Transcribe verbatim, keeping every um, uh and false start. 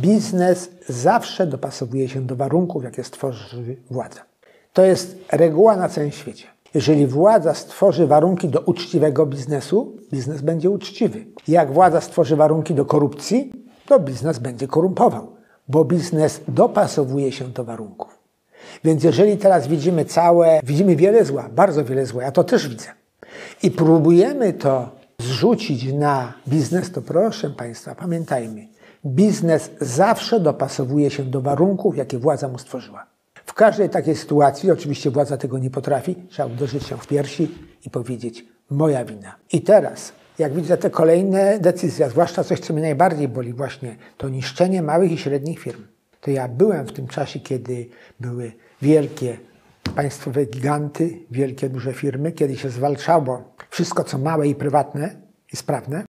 biznes zawsze dopasowuje się do warunków, jakie stworzy władza. To jest reguła na całym świecie. Jeżeli władza stworzy warunki do uczciwego biznesu, biznes będzie uczciwy. Jak władza stworzy warunki do korupcji, to biznes będzie korumpował, bo biznes dopasowuje się do warunków. Więc jeżeli teraz widzimy całe, widzimy wiele zła, bardzo wiele zła, ja to też widzę, i próbujemy to zrzucić na biznes, to proszę Państwa, pamiętajmy, biznes zawsze dopasowuje się do warunków, jakie władza mu stworzyła. W każdej takiej sytuacji, oczywiście władza tego nie potrafi, trzeba uderzyć się w piersi i powiedzieć: moja wina. I teraz, jak widzę te kolejne decyzje, zwłaszcza coś, co mnie najbardziej boli, właśnie to niszczenie małych i średnich firm, to ja byłem w tym czasie, kiedy były wielkie państwowe giganty, wielkie, duże firmy, kiedy się zwalczało wszystko, co małe i prywatne i sprawne.